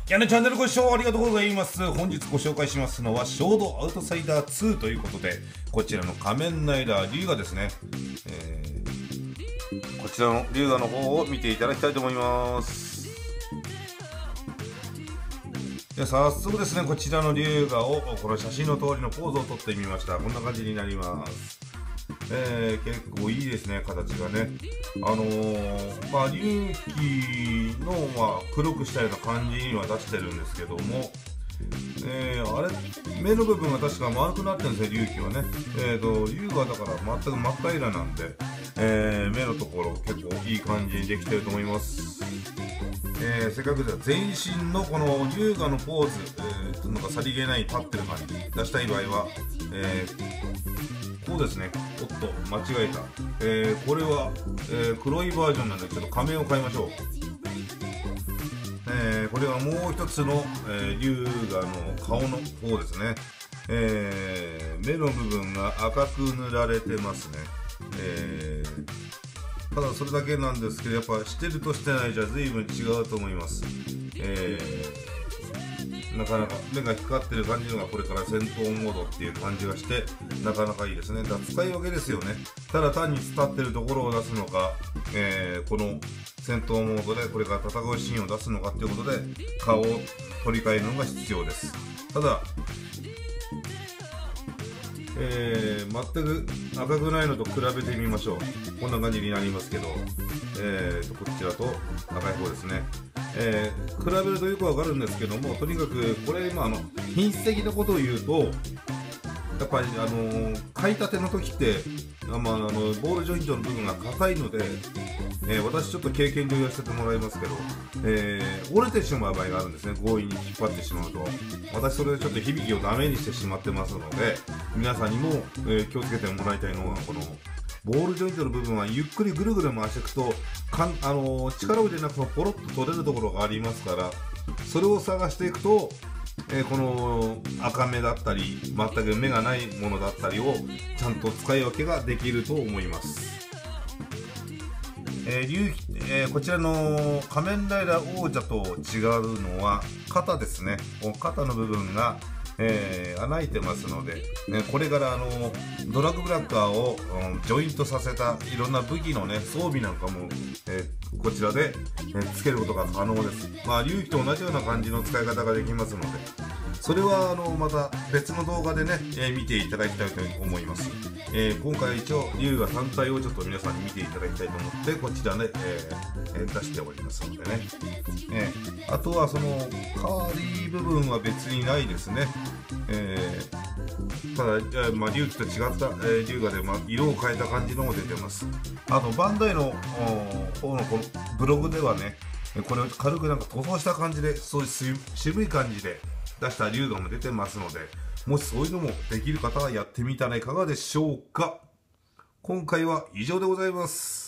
チャンネルご視聴ありがとうございます。本日ご紹介しますのはショードアウトサイダー2ということで、こちらの仮面ライダー龍河ですね、こちらの龍河の方を見ていただきたいと思います。で、早速ですね、こちらの龍河をこの写真の通りのポーズをとってみました。こんな感じになります。結構いいですね、形がね。龍騎の、黒くしたような感じには出してるんですけども、目の部分が確か丸くなってるんですね、龍騎はね。龍がだから全く真っ平らなんで、目のところ結構いい感じにできてると思います。せっかくでは全身のこの龍河のポーズ、なんかさりげない立ってる感じ出したい場合は、こうですね。おっと間違えた。これは、黒いバージョンなんでちょっと仮面を変えましょう。これはもう一つの、龍河の顔の方ですね。目の部分が赤く塗られてますね。ただそれだけなんですけど、やっぱしてるとしてないじゃ随分違うと思います。なかなか目が光ってる感じのがこれから戦闘モードっていう感じがしてなかなかいいですね。だから使い分けですよね。ただ単に伝ってるところを出すのか、この戦闘モードでこれから戦うシーンを出すのかっていうことで顔を取り替えるのが必要です。ただ全く赤くないのと比べてみましょう。こんな感じになりますけど、こちらと赤い方ですね。比べるとよくわかるんですけども、とにかくこれ品質的なことを言うと、やっぱり買いたての時ってボールジョイントの部分が硬いので、私ちょっと経験上言わせてもらいますけど、折れてしまう場合があるんですね。強引に引っ張ってしまうと。私それでちょっと響きをダメにしてしまってますので、皆さんにも、気をつけてもらいたいのは、このボールジョイントの部分はゆっくりぐるぐる回していくと力を入れなくてもポロッと取れるところがありますから、それを探していくと、この赤目だったり全く目がないものだったりをちゃんと使い分けができると思います。こちらの仮面ライダー王者と違うのは肩ですね。肩の部分が穴開いてますので、これからドラッグブラッカーを、ジョイントさせたいろんな武器のね装備なんかも、こちらで、つけることが可能です。龍騎と同じような感じの使い方ができますので、それはまた別の動画でね、見ていただきたいと思います。今回一応龍河単体をちょっと皆さんに見ていただきたいと思ってこちらで、出しておりますのでね。あとはそのカーリー部分は別にないですね。ただ龍騎と違った、龍河で色を変えた感じのも出てます。あとバンダイの方のこのブログではね、これを軽くなんか塗装した感じで、そういう渋い感じで出した龍河も出てますので、もしそういうのもできる方はやってみたらいかがでしょうか。今回は以上でございます。